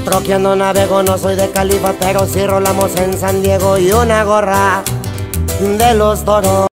Troqueando navego, no soy de Califa, pero sí rolamos en San Diego. Y una gorra de los Toros.